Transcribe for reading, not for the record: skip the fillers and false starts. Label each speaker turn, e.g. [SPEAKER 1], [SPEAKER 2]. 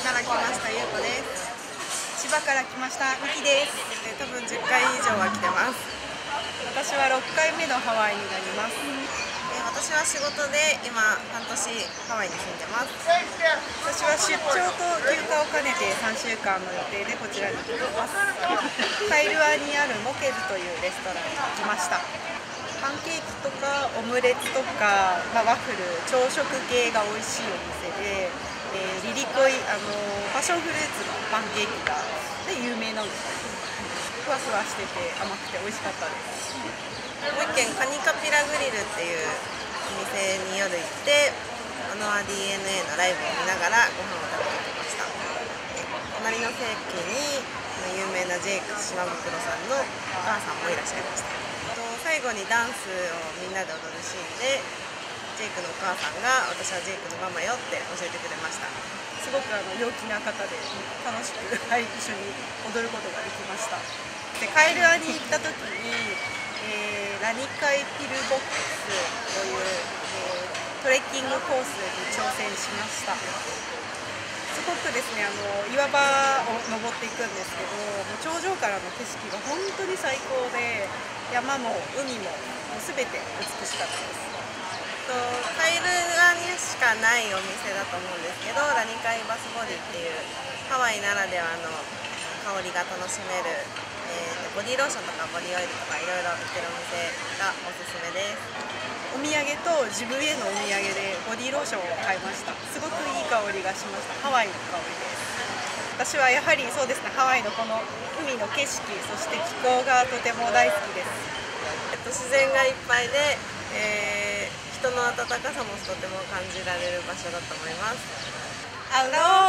[SPEAKER 1] から来ましたゆうこです。千葉から来ましたみきです。多分10回以上は来てます。私は6回目のハワイになります。私は仕事で今半年ハワイに住んでます。私は出張と休暇を兼ねて3週間の予定でこちらに来てます。カイルアにあるモケズというレストランに来ました。パンケーキとかオムレツとか、ワッフル、朝食系が美味しいお店で、リリコイパッションフルーツのパンケーキが有名なんですけど、ふわふわしてて甘くて美味しかったです。もう一軒カニカピラグリルっていうお店に夜行ってアノア DNA のライブを見ながらご飯を食べてきました。隣の席に有名なジェイク島袋さんのお母さんもいらっしゃいました。最後にダンスをみんなで踊るシーンでジェイクのお母さんが私はジェイクのママよって教えてくれました。すごく陽気な方で楽しく、一緒に踊ることができました。でカイルアに行った時に、ラニカイピルボックスという、トレッキングコースに挑戦しました。すごくですね、岩場を登っていくんですけど、頂上からの景色が本当に最高で、山も海も全て美しかったです。カイルアにしかないお店だと思うんですけど、ラニカイバスボディっていうハワイならではの香りが楽しめる、ボディローションとかボディオイルとかいろいろ売ってるお店がおすすめです。お土産と自分へのお土産でボディローションを買いました。すごくいい香りがしました。ハワイの香りです。私はやはりそうですね、ハワイのこの海の景色、そして気候がとても大好きです。自然がいっぱいで、人の温かさもとても感じられる場所だと思います。アロー